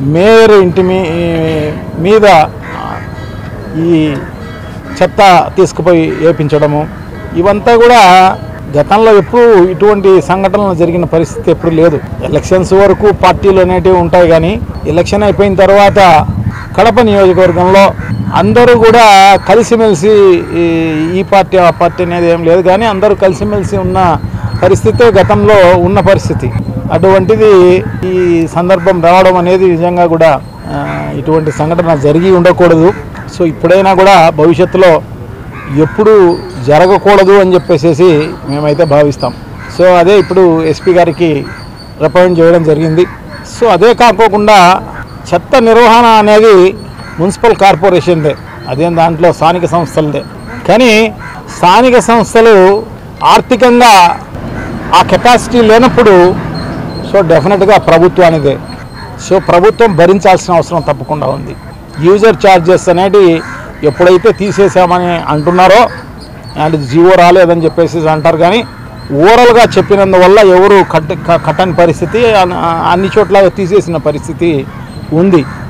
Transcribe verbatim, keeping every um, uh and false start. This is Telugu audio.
మేయర్ ఇంటి మీద ఈ చెత్త తీసుకుపోయి వేయించడము ఇవంతా కూడా గతంలో ఎప్పుడు ఇటువంటి సంఘటనలు జరిగిన పరిస్థితి ఎప్పుడు లేదు. ఎలక్షన్స్ వరకు పార్టీలు అనేటివి ఉంటాయి, కానీ ఎలక్షన్ అయిపోయిన తర్వాత కడప నియోజకవర్గంలో అందరూ కూడా కలిసిమెలిసి ఈ పార్టీ ఆ పార్టీ అనేది ఏం లేదు, కానీ అందరూ కలిసిమెలిసి ఉన్న పరిస్థితే గతంలో ఉన్న పరిస్థితి. అటువంటిది ఈ సందర్భం రావడం అనేది నిజంగా కూడా ఇటువంటి సంఘటన జరిగి ఉండకూడదు. సో ఇప్పుడైనా కూడా భవిష్యత్తులో ఎప్పుడు జరగకూడదు అని చెప్పేసి మేమైతే భావిస్తాం. సో అదే ఇప్పుడు ఎస్పీ గారికి రిప్రజెంట్ చేయడం జరిగింది. సో అదే కాకోకుండా చెత్త నిర్వహణ అనేది మున్సిపల్ కార్పొరేషన్దే, అదేం దాంట్లో స్థానిక సంస్థలదే. కానీ స్థానిక సంస్థలు ఆర్థికంగా ఆ కెపాసిటీ లేనప్పుడు సో డెఫినెట్గా ప్రభుత్వానిదే. సో ప్రభుత్వం భరించాల్సిన అవసరం తప్పకుండా ఉంది. యూజర్ ఛార్జెస్ అనేది ఎప్పుడైతే తీసేసామని అంటున్నారో, అండ్ జీవో రాలేదని చెప్పేసి అంటారు, కానీ ఓవరాల్గా చెప్పినందువల్ల ఎవరు కట్ కట్టని పరిస్థితి, అన్ని చోట్ల తీసేసిన పరిస్థితి ఉంది.